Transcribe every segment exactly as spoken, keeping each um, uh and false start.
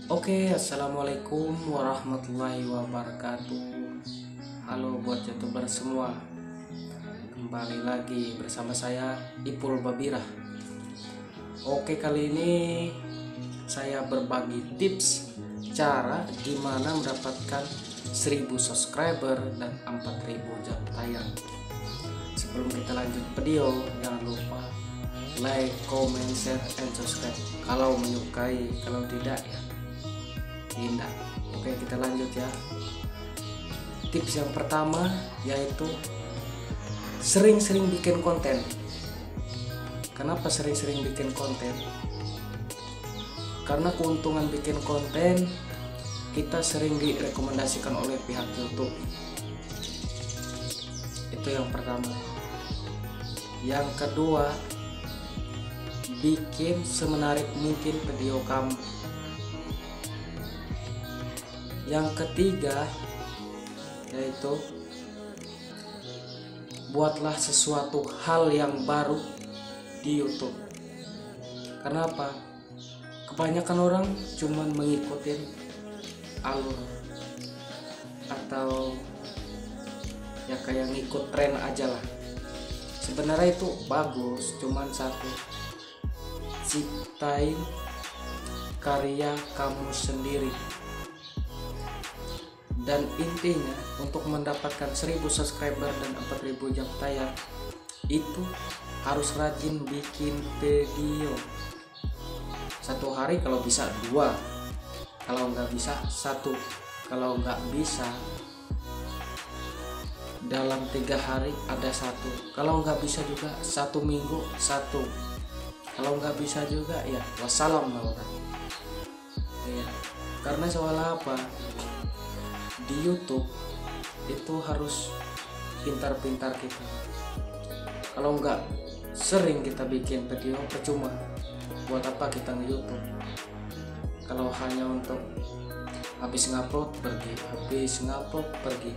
Oke, assalamualaikum warahmatullahi wabarakatuh. Halo buat youtuber semua, kembali lagi bersama saya Ipul Babirah. Oke, kali ini saya berbagi tips cara gimana mendapatkan seribu subscriber dan empat ribu jam tayang. Sebelum kita lanjut video, jangan lupa like, comment, share, and subscribe kalau menyukai. Kalau tidak ya tidak. Oke, kita lanjut ya. Tips yang pertama yaitu sering-sering bikin konten. Kenapa sering-sering bikin konten? Karena keuntungan bikin konten, kita sering direkomendasikan oleh pihak YouTube. Itu yang pertama. Yang kedua, bikin semenarik mungkin video kamu. Yang ketiga yaitu buatlah sesuatu hal yang baru di YouTube. Kenapa? Kebanyakan orang cuman mengikuti alur atau ya kayak ngikut tren aja lah. Sebenarnya itu bagus, cuman satu, ciptain karya kamu sendiri. Dan intinya untuk mendapatkan seribu subscriber dan empat ribu jam tayang itu harus rajin bikin video. Satu hari kalau bisa dua, kalau nggak bisa satu, kalau nggak bisa dalam tiga hari ada satu, kalau nggak bisa juga satu minggu satu, kalau nggak bisa juga ya wassalam lah orang. Ya, karena soal apa? Di YouTube itu harus pintar-pintar kita. Kalau nggak sering kita bikin video, percuma. Buat apa kita nge-YouTube kalau hanya untuk habis ngupload pergi, habis ngupload pergi.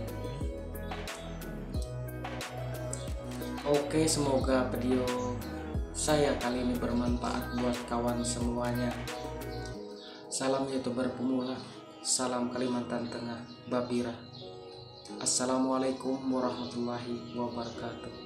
Oke, semoga video saya kali ini bermanfaat buat kawan semuanya. Salam youtuber pemula, salam Kalimantan Tengah, Babirah. Assalamualaikum warahmatullahi wabarakatuh.